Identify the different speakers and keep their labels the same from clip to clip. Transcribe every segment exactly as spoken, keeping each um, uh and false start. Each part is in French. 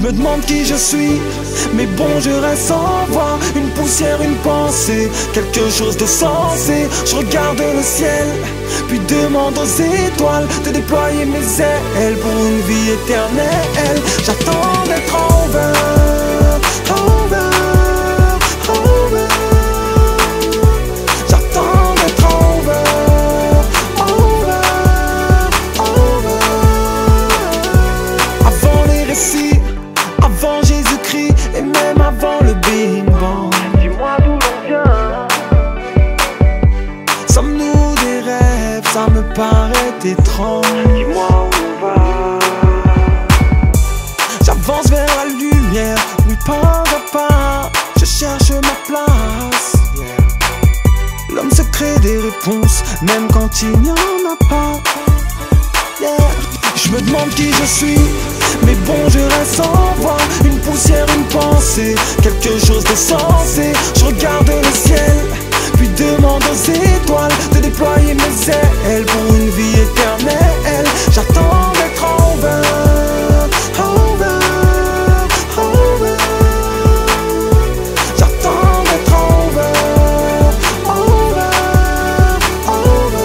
Speaker 1: Je me demande qui je suis, mais bon je reste sans voix. Une poussière, une pensée, quelque chose de sensé. Je regarde le ciel, puis demande aux étoiles de déployer mes ailes pour une vie éternelle. J'attends d'être over, over, over. J'attends d'être over, over, over. Avant les récits, avant Jésus-Christ et même avant le Big Bang.
Speaker 2: Dis-moi d'où l'on vient.
Speaker 1: Sommes-nous des rêves, ça me paraît étrange.
Speaker 2: Dis-moi où on va.
Speaker 1: J'avance vers la lumière, oui pas à pas. Je cherche ma place, yeah. L'homme se crée des réponses, même quand il n'y en a pas, yeah. Je me demande qui je suis, mais bon je reste sans voix. Une poussière, une pensée, quelque chose de sensé. Je regarde le ciel, puis demande aux étoiles de déployer mes ailes pour une vie éternelle. J'attends d'être over, over, over. J'attends d'être over, over, over.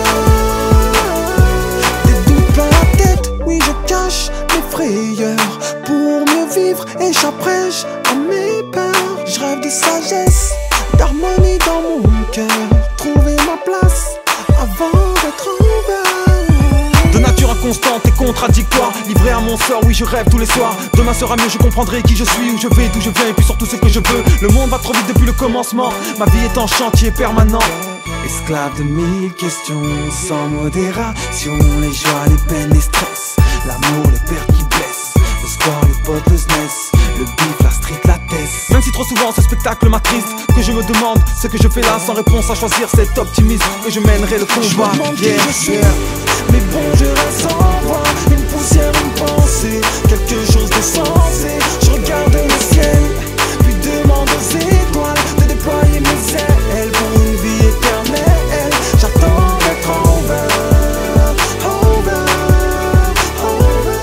Speaker 1: Des doutes plein la tête, oui je cache mes frayeurs. Pour mieux vivre, échapperai-je à mes peurs. Je rêve de sagesse, d'harmonie dans mon cœur. Trouver ma place avant d'être over. De nature inconstante et contradictoire, livré à mon sort, oui je rêve tous les soirs. Demain sera mieux, je comprendrai qui je suis, où je vais, d'où je viens et puis surtout ce que je veux. Le monde va trop vite depuis le commencement, ma vie est en chantier permanent. Esclave de mille questions, sans modération. Les joies, les peines, les stress, l'amour, les pertes qui blessent. Le score, les potes, le S N E S, le bif, la street, la test. Même si trop souvent ce spectacle m'attriste, que je me demande ce que je fais là sans réponse à choisir cet optimisme que je mènerai le combat. Je me demande qui je suis, mais bon je reste sans voix. Une poussière, une pensée, quelque chose de sensé. Je regarde le ciel, puis demande aux étoiles de déployer mes ailes pour une vie éternelle. J'attends d'être over, over, over.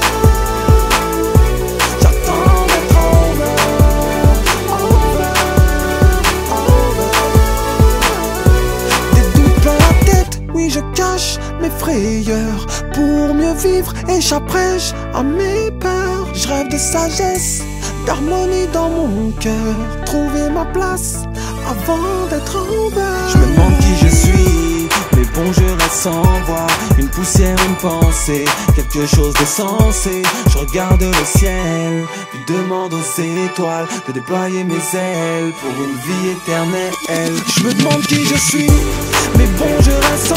Speaker 1: J'attends d'être over, over, over. Des doutes plein la tête, oui je cache mes frayeurs. Pour mieux vivre, échapperai-je à mes peurs. Je rêve de sagesse, d'harmonie dans mon cœur. Trouver ma place avant d'être over. Je me demande qui je suis, mais bon je reste sans voix. Une poussière, une pensée, quelque chose de sensé. Je regarde le ciel, puis demande aux étoiles de déployer mes ailes pour une vie éternelle. Je me demande qui je suis, mais bon je reste sans